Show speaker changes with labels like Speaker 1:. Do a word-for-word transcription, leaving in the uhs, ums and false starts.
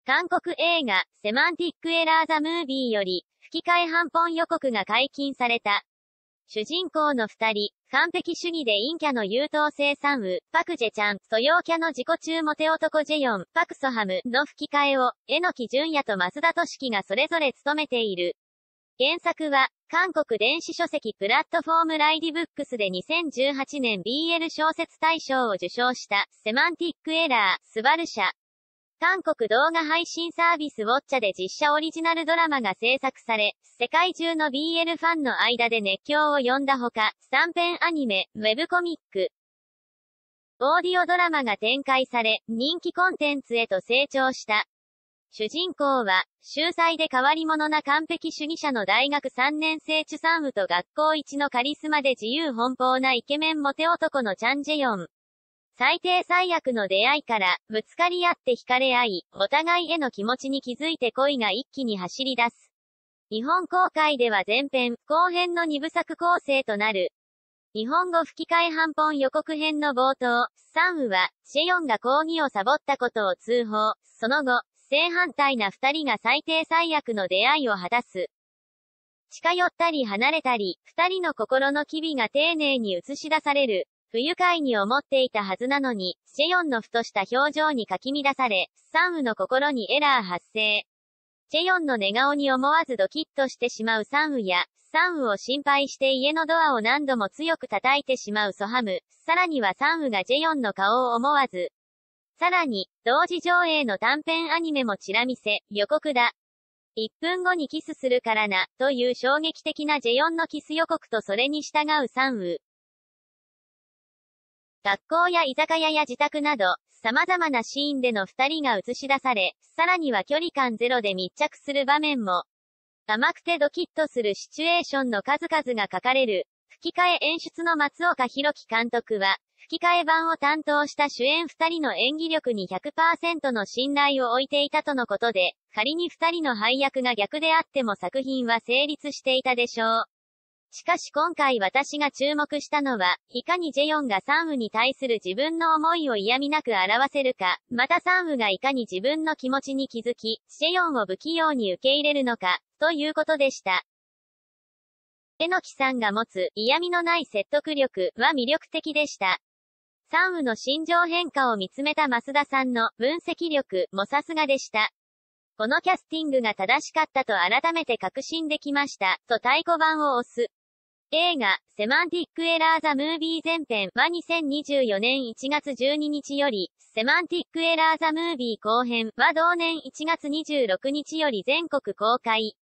Speaker 1: 韓国映画、セマンティックエラーザムービーより、吹き替え版本予告が解禁された。主人公の二人、完璧主義で陰キャの優等生サンウ、パクジェちゃん、素陽キャの自己中モテ男ジェヨン、パクソハムの吹き替えを、榎木淳也と増田俊樹がそれぞれ務めている。原作は、韓国電子書籍プラットフォームライディブックスでにせんじゅうはちねん ビーエル 小説大賞を受賞した、セマンティックエラー、スバル社。韓国動画配信サービスウォッチャで実写オリジナルドラマが制作され、世界中の ビーエル ファンの間で熱狂を呼んだほか、短編アニメ、ウェブコミック、オーディオドラマが展開され、人気コンテンツへと成長した。主人公は、秀才で変わり者な完璧主義者の大学さんねん生チュサンウと学校一のカリスマで自由奔放なイケメンモテ男のチャンジェヨン。最低最悪の出会いから、ぶつかり合って惹かれ合い、お互いへの気持ちに気づいて恋が一気に走り出す。日本公開では前編、後編の二部作構成となる。日本語吹き替え版本予告編の冒頭、サンウは、ジェヨンが講義をサボったことを通報。その後、正反対な二人が最低最悪の出会いを果たす。近寄ったり離れたり、二人の心の機微が丁寧に映し出される。不愉快に思っていたはずなのに、ジェヨンのふとした表情にかき乱され、サンウの心にエラー発生。ジェヨンの寝顔に思わずドキッとしてしまうサンウや、サンウを心配して家のドアを何度も強く叩いてしまうソハム。さらにはサンウがジェヨンの顔を思わず。さらに、同時上映の短編アニメもチラ見せ、予告だ。いっぷんごにキスするからな、という衝撃的なジェヨンのキス予告とそれに従うサンウ。学校や居酒屋や自宅など、様々なシーンでの二人が映し出され、さらには距離感ゼロで密着する場面も。甘くてドキッとするシチュエーションの数々が書かれる。吹き替え演出の松岡弘樹監督は、吹き替え版を担当した主演二人の演技力に ひゃくパーセント の信頼を置いていたとのことで、仮に二人の配役が逆であっても作品は成立していたでしょう。しかし今回私が注目したのは、いかにジェヨンがサンウに対する自分の思いを嫌味なく表せるか、またサンウがいかに自分の気持ちに気づき、ジェヨンを不器用に受け入れるのか、ということでした。榎木さんが持つ嫌味のない説得力は魅力的でした。サンウの心情変化を見つめた増田さんの分析力もさすがでした。このキャスティングが正しかったと改めて確信できました、と太鼓判を押す。映画、セマンティックエラーザムービー前編はにせんにじゅうよねんいちがつじゅうににちより、セマンティックエラーザムービー後編は同年いちがつにじゅうろくにちより全国公開。